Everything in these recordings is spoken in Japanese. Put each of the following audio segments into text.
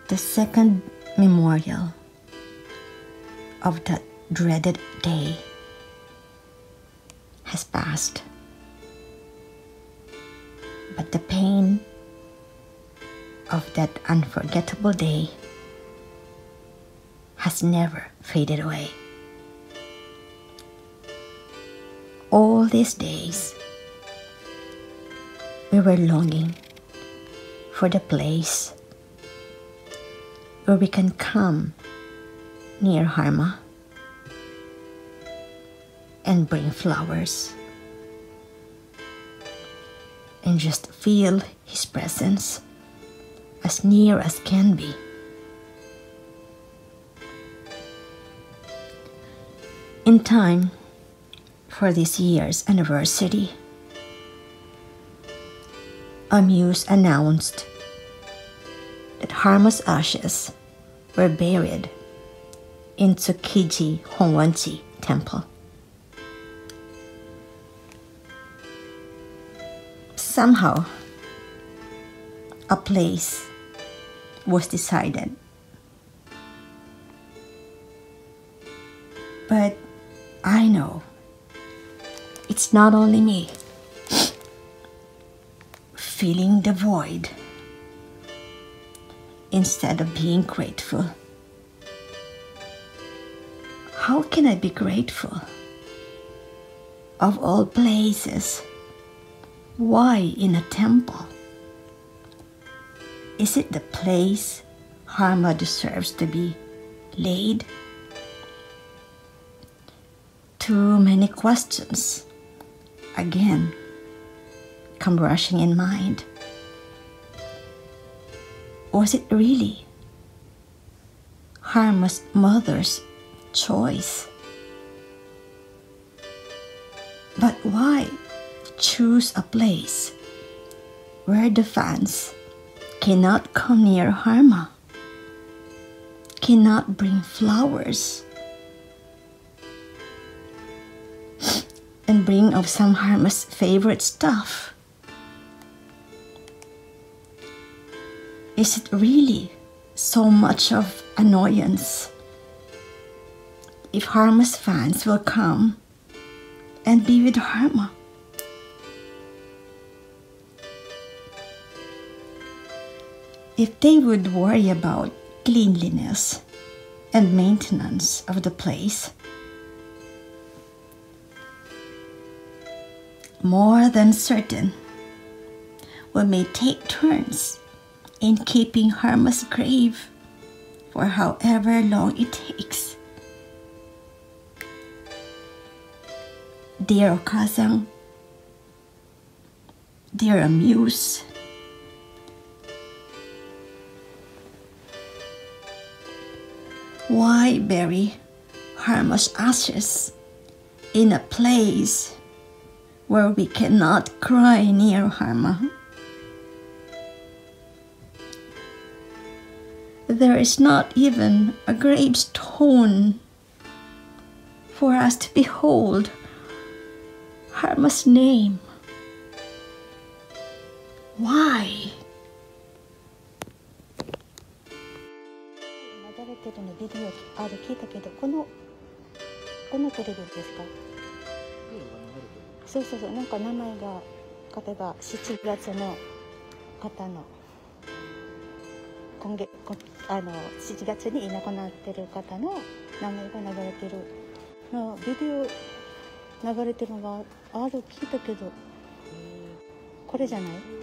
The second memorial of that dreaded day has passed, but the pain of that unforgettable day has never faded away. All these days, we were longing for the place where we can come near Harma and bring flowers and just feel his presence as near as can be. In time for this year's anniversary, Amuse announced that Harma's ashes were buried in Tsukiji Honwanji Temple. Somehow, a place was decided. But I know it's not only me feeling the void instead of being grateful. How can I be grateful? Of all places, why in a temple? Is it the place Harma deserves to be laid? Too many questions again come rushing in mind. Was it really Harma's mother's choice? But why choose a place where the fans cannot come near Harma, cannot bring flowers, and bring of some Harma's favorite stuff? Is it really so much of annoyance if Harma's fans will come and be with Harma? If they would worry about cleanliness and maintenance of the place, more than certain we may take turns in keeping Harma's grave for however long it takes. Dear Okazang, dear Amuse, why bury Harma's ashes in a place where we cannot cry near Harma? There is not even a gravestone for us to behold Harma's name. Why? 流れてるのビデオある聞いたけど、このテレビですか？そうそうそう、なんか名前が例えば7月の方の7月にいなくなってる方の名前が流れてるのビデオ流れてるのがある聞いたけど、これじゃない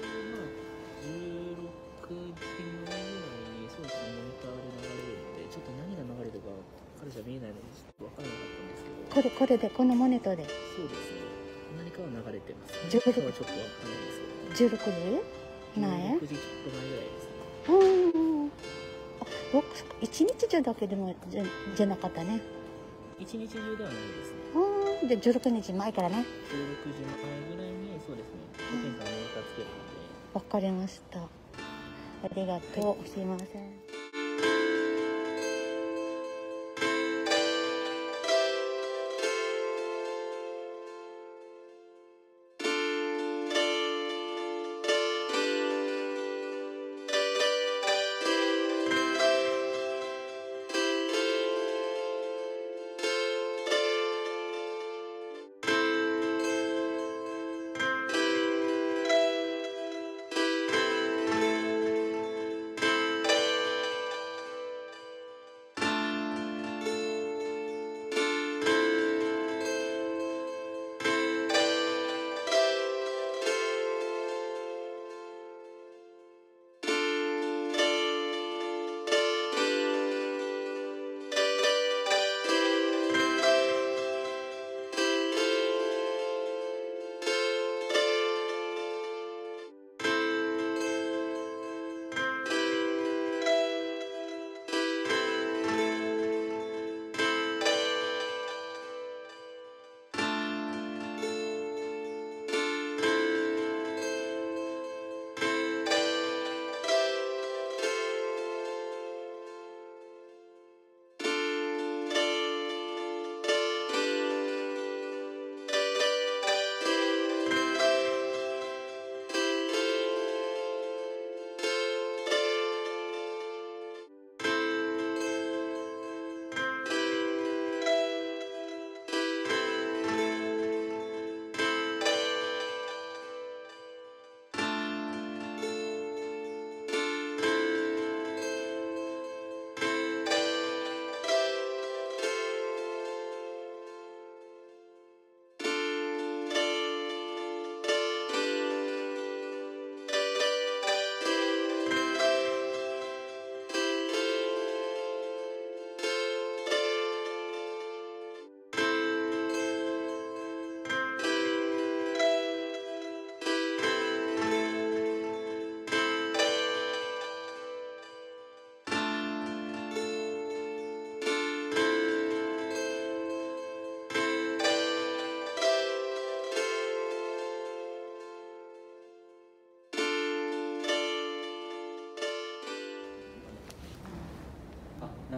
？16時前ぐらいにそうですね、モニターで流れるので、ちょっと何が流れるか彼じゃ見えないのでちょっと分からなかったんですけど、これでこのモニターでそうですね、何かは流れてます。何かはちょっと分からないですけど、16時前？16時ちょっと前ぐらいですね。一日中だけでもじゃなかったね。一日中ではないですね。で16日前からね。16時前ぐらいにそうですね。保健さんのモニターつけるので。わかりました。ありがとう。はい、すいません。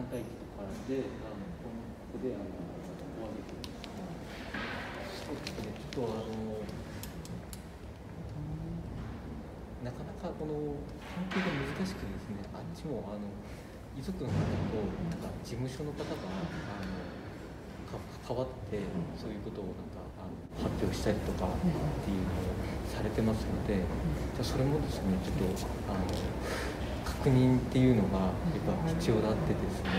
回忌とかでここでお詫びというそうですね、ちょっとなかなかこの関係が難しくですね、あっちも遺族の方となんか事務所の方が関わってそういうことをなんか発表したりとかっていうのをされてますので、それもですねちょっと確認っていうのがやっぱ必要だってですね、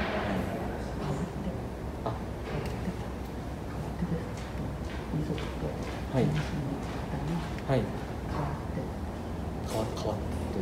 はい、はい、変わってという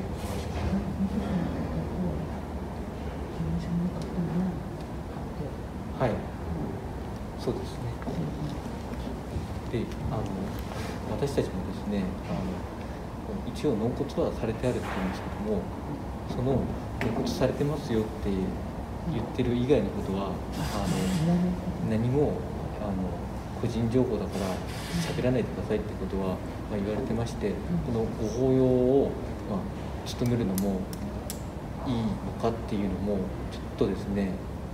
はい、そうですね。で、私たちもですね、一応納骨はされてあるって言うんですけども、その納骨されてますよって言ってる以外のことは何も個人情報だから喋らないでくださいってことは、言われてまして、このご法要を、務めるのもいいのかっていうのもちょっとですね、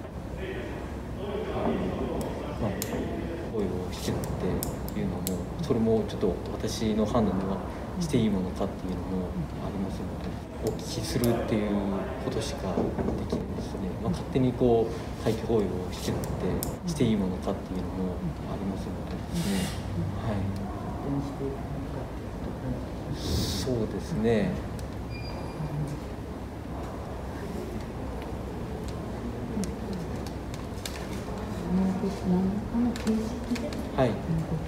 法要をしてっていうのもそれもちょっと私の判断ではしていいものかっていうのもありますので、お聞きするっていうことしかできないですね。勝手にこう廃棄法要をしていいものかっていうのもありますのでですね。はい。そうですね。はい。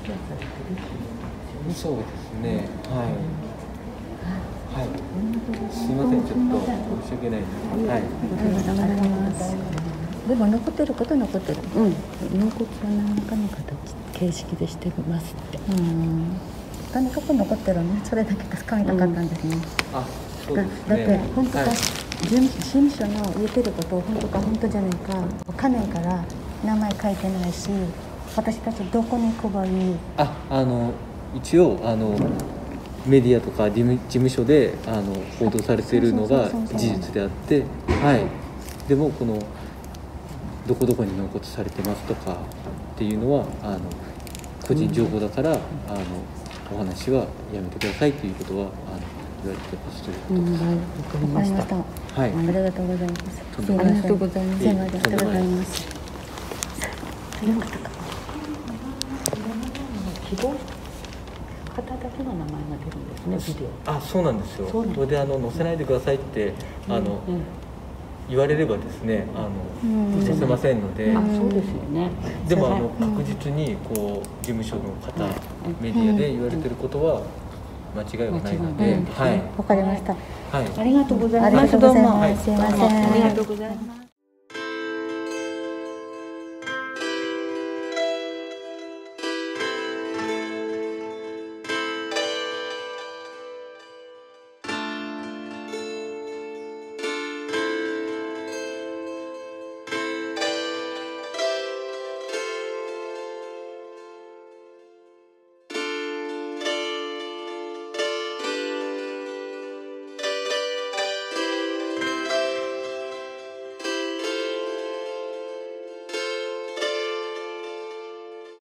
そうですね。はい。はい。すみません、ちょっと申し訳ないです。はい。 ありがとうございます。でも残ってることは残ってる。納骨は何らかの形形式でしてますって。とにかく残ってるね。それだけが使いたかったんですね。 そうですね。 だって本当か、事務所の言ってることを本当か本当じゃないかわかんないから名前書いてないし、私たちどこに行けばいい？ 一応メディアとか事務所で報道されているのが事実であって、はい。でもこのどこどこに納骨されてますとかっていうのは個人情報だからお話はやめてくださいということは言われてますということです。 わかりました。はい。ありがとうございます。ありがとうございます。ありがとうございます。よかったか。希望方だけの名前が出るんですね、ビデオ。 そうなんですよ。それで載せないでくださいって言われればですね、載せませんので。 そうですよね。 でも確実にこう事務所の方、メディアで言われてることは間違いはないので、はい。 わかりました。 はい。 ありがとうございます。どうも。すいません。ありがとうございます。